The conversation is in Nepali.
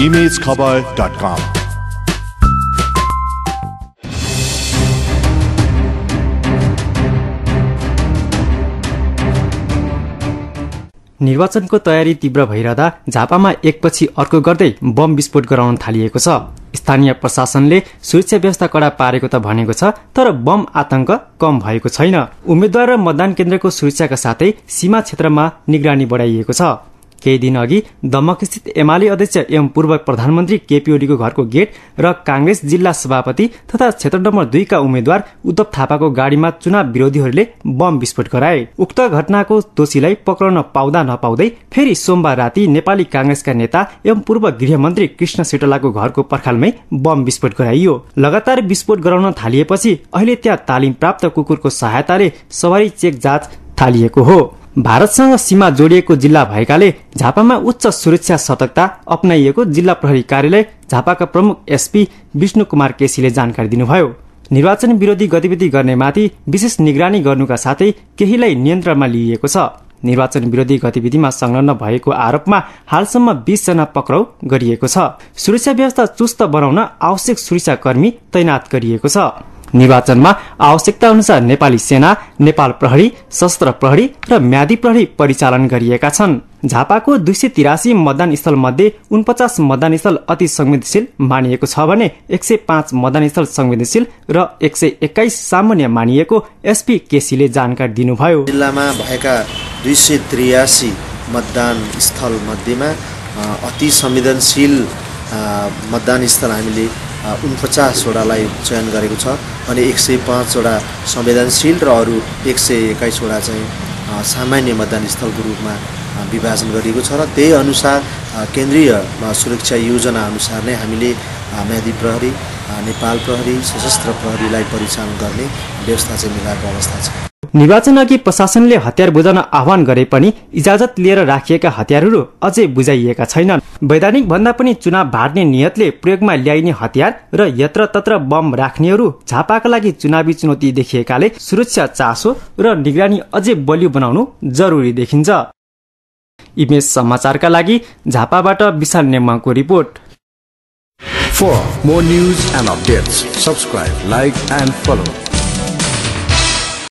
imagekhabar.com। निर्वाचनको तयारी तीव्र भइरहँदा झापामा एकपछि अर्को गर्दै बम विस्फोट गराउन थालिएको छ। स्थानीय प्रशासनले सुरक्षा व्यवस्था कडा पारेको त भनेको छ, तर बम आतंक कम भएको छैन। उम्मेद्वार र मतदान केन्द्रको सुरक्षाका साथै सीमा क्षेत्रमा निगरानी बढाइएको छ। केही दिन अघि दमकस्थित एमाले अध्यक्ष एवं पूर्व प्रधानमन्त्री केपी ओलीको घरको गेट र कांग्रेस जिल्ला सभापति तथा क्षेत्र नम्बर 2 का उम्मेद्वार उद्धव थापाको गाडीमा चुनाव विरोधीहरूले बम विस्फोट गराए। उक्त घटनाको दोषीलाई पक्राउन पाउँदा नपाउँदै फेरि सोमबार राति नेपाली कांग्रेसका नेता एवं पूर्व गृहमन्त्री कृष्ण सिटलाको घरको पर्खालमै बम विस्फोट गराइयो। लगातार विस्फोट गराउन थालिएपछि अहिले त्यहाँ तालिम प्राप्त कुकुरको सहायताले सवारी चेक जाँच थालिएको हो। भारतसँग सीमा जोडिएको जिल्ला भएकाले झापामा उच्च सुरक्षा सतर्कता अपनाइएको जिल्ला प्रहरी कार्यालय झापाका प्रमुख एसपी विष्णु कुमार केसीले जानकारी दिनुभयो। निर्वाचन विरोधी गतिविधि गर्नेमाथि विशेष निगरानी गर्नुका साथै केहीलाई नियन्त्रणमा लिइएको छ। निर्वाचन विरोधी गतिविधिमा संलग्न भएको आरोपमा हालसम्म 20 जना पक्राउ गरिएको छ। सुरक्षा व्यवस्था चुस्त बनाउन आवश्यक सुरक्षाकर्मी तैनात गरिएको छ। निर्वाचनमा आवश्यकता अनुसार नेपाली सेना, नेपाल प्रहरी, सशस्त्र प्रहरी र म्यादी प्रहरी परिचालन गरिएका छन्। झापाको 283 मतदान स्थल मध्ये 49 मतदान स्थल अति संवेदनशील मानिएको छ भने 105 मतदान स्थल संवेदनशील र 121 सामान्य मानिएको एसपी केसीले जानकारी दिनुभयो। जिल्लामा भएका 283 मतदान स्थल मध्येमा अति संवेदनशील मतदान स्थल हामीले 49 वटालाई चयन गरेको छ अनि 105 वटा संवेदनशील र अरू 121 वटा चाहिँ सामान्य मतदान स्थलको रूपमा विभाजन गरिएको छ र त्यही अनुसार केन्द्रीय सुरक्षा योजना अनुसार नै हामीले म्यादी प्रहरी, नेपाल प्रहरी, सशस्त्र प्रहरीलाई परिचालन गर्ने व्यवस्था चाहिँ मिलाएको अवस्था छ। निर्वाचन अघि प्रशासनले हतियार बुझाउन आह्वान गरे पनि इजाजत लिएर राखिएका हतियारहरू अझै बुझाइएका छैनन्। वैधानिक भन्दा पनि चुनाव भाड्ने नियतले प्रयोगमा ल्याइने हतियार र यत्रतत्र बम राख्नेहरू झापाका लागि चुनावी चुनौती देखिएकाले सुरक्षा चासो र निगरानी अझै बलियो बनाउनु जरुरी देखिन्छ। इमेज समाचारका लागि झापाबाट विशाल नेमाङको report. For more news and updates, subscribe, like and follow